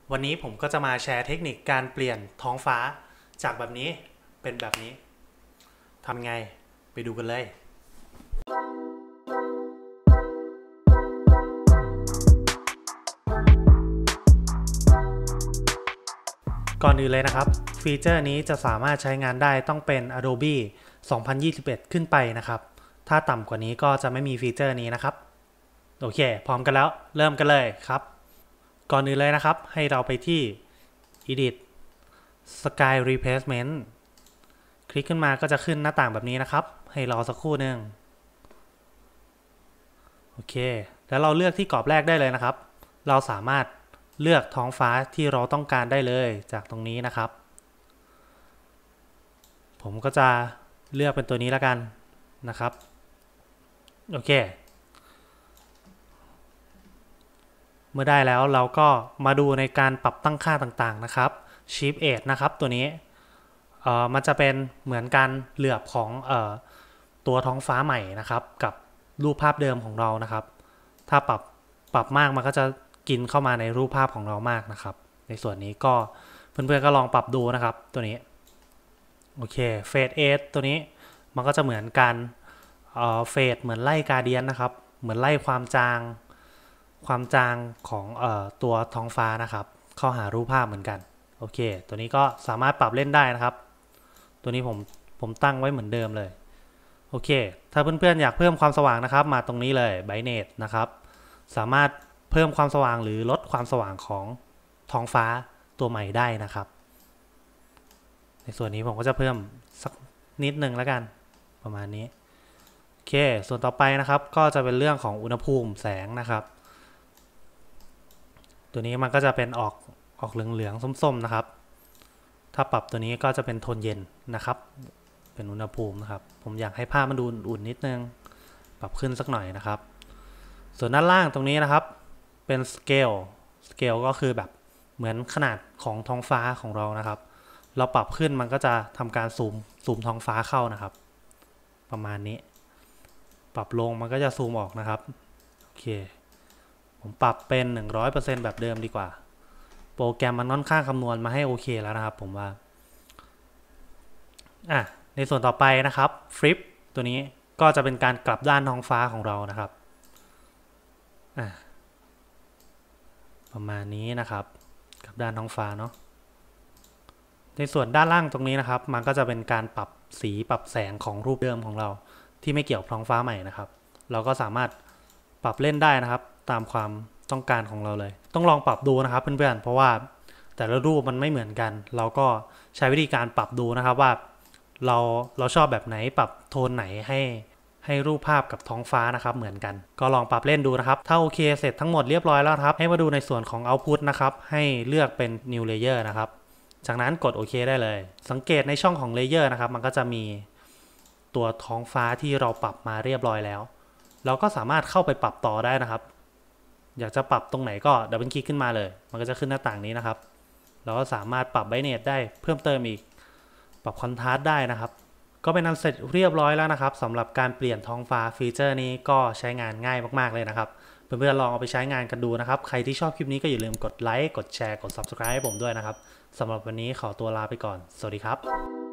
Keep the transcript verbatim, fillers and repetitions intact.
วันนี้ผมก็จะมาแชร์เทคนิคการเปลี่ยนท้องฟ้าจากแบบนี้เป็นแบบนี้ทำไงไปดูกันเลยก่อนอื่นเลยนะครับฟีเจอร์นี้จะสามารถใช้งานได้ต้องเป็น Adobe สองพันยี่สิบเอ็ด ขึ้นไปนะครับถ้าต่ำกว่านี้ก็จะไม่มีฟีเจอร์นี้นะครับโอเคพร้อมกันแล้วเริ่มกันเลยครับก่อนอื่นเลยนะครับให้เราไปที่ Edit Sky Replacement คลิกขึ้นมาก็จะขึ้นหน้าต่างแบบนี้นะครับให้รอสักครู่หนึ่งโอเคแล้วเราเลือกที่กรอบแรกได้เลยนะครับเราสามารถเลือกท้องฟ้าที่เราต้องการได้เลยจากตรงนี้นะครับผมก็จะเลือกเป็นตัวนี้แล้วกันนะครับโอเคเมื่อได้แล้วเราก็มาดูในการปรับตั้งค่าต่างๆนะครับ Shape Edge นะครับตัวนี้เอ่อมันจะเป็นเหมือนการเหลือบของเอ่อตัวท้องฟ้าใหม่นะครับกับรูปภาพเดิมของเรานะครับถ้าปรับปรับมากมันก็จะกินเข้ามาในรูปภาพของเรามากนะครับในส่วนนี้ก็เพื่อนๆก็ลองปรับดูนะครับตัวนี้โอเคเฟดเอทตัวนี้มันก็จะเหมือนกันเอ่อเฟดเหมือนไล่การเดียนนะครับเหมือนไล่ความจางความจางของเอ่อตัวท้องฟ้านะครับเข้าหารูปภาพเหมือนกันโอเคตัวนี้ก็สามารถปรับเล่นได้นะครับตัวนี้ผมผมตั้งไว้เหมือนเดิมเลยโอเคถ้าเพื่อนๆอยากเพิ่มความสว่างนะครับมาตรงนี้เลย Brightness นะครับสามารถเพิ่มความสว่างหรือลดความสว่างของท้องฟ้าตัวใหม่ได้นะครับในส่วนนี้ผมก็จะเพิ่มสักนิดนึงแล้วกันประมาณนี้โอเคส่วนต่อไปนะครับก็จะเป็นเรื่องของอุณหภูมิแสงนะครับตัวนี้มันก็จะเป็นออกออกเหลืองๆส้มๆนะครับถ้าปรับตัวนี้ก็จะเป็นโทนเย็นนะครับเป็นอุณหภูมินะครับผมอยากให้ภาพมันดูอุ่นๆนิดนึงปรับขึ้นสักหน่อยนะครับส่วนด้านล่างตรงนี้นะครับเป็นสเกลสเกลก็คือแบบเหมือนขนาดของท้องฟ้าของเรานะครับเราปรับขึ้นมันก็จะทำการซูมซูมท้องฟ้าเข้านะครับประมาณนี้ปรับลงมันก็จะซูมออกนะครับโอเคผมปรับเป็น หนึ่งร้อยเปอร์เซ็นต์ แบบเดิมดีกว่าโปรแกรมมันค่อนข้างคำนวณมาให้โอเคแล้วนะครับผมว่าอ่ะในส่วนต่อไปนะครับฟลิปตัวนี้ก็จะเป็นการกลับด้านท้องฟ้าของเรานะครับอ่ะประมาณนี้นะครับกลับด้านท้องฟ้าเนาะในส่วนด้านล่างตรงนี้นะครับมันก็จะเป็นการปรับสีปรับแสงของรูปเดิมของเราที่ไม่เกี่ยวกับท้องฟ้าใหม่นะครับเราก็สามารถปรับเล่นได้นะครับตามความต้องการของเราเลยต้องลองปรับดูนะครับเพื่อนๆเพราะว่าแต่ละรูปมันไม่เหมือนกันเราก็ใช้วิธีการปรับดูนะครับว่าเราเราชอบแบบไหนปรับโทนไหนให้ให้รูปภาพกับท้องฟ้านะครับเหมือนกันก็ลองปรับเล่นดูนะครับถ้าโอเคเสร็จทั้งหมดเรียบร้อยแล้วครับให้มาดูในส่วนของ Output นะครับให้เลือกเป็น New Layer นะครับจากนั้นกดโอเคได้เลยสังเกตในช่องของ Layer นะครับมันก็จะมีตัวท้องฟ้าที่เราปรับมาเรียบร้อยแล้วเราก็สามารถเข้าไปปรับต่อได้นะครับอยากจะปรับตรงไหนก็ดับเบิลคลิกขึ้นมาเลยมันก็จะขึ้นหน้าต่างนี้นะครับเราก็สามารถปรับ Brightness ได้เพิ่มเติมอีกปรับคอนทราสต์ได้นะครับก็เป็นอันเสร็จเรียบร้อยแล้วนะครับสำหรับการเปลี่ยนท้องฟ้าฟีเจอร์นี้ก็ใช้งานง่ายมากๆเลยนะครับเพื่อนๆลองเอาไปใช้งานกันดูนะครับใครที่ชอบคลิปนี้ก็อย่าลืมกดไลค์กดแชร์กด ซับสไครบ์ ให้ผมด้วยนะครับสำหรับวันนี้ขอตัวลาไปก่อนสวัสดีครับ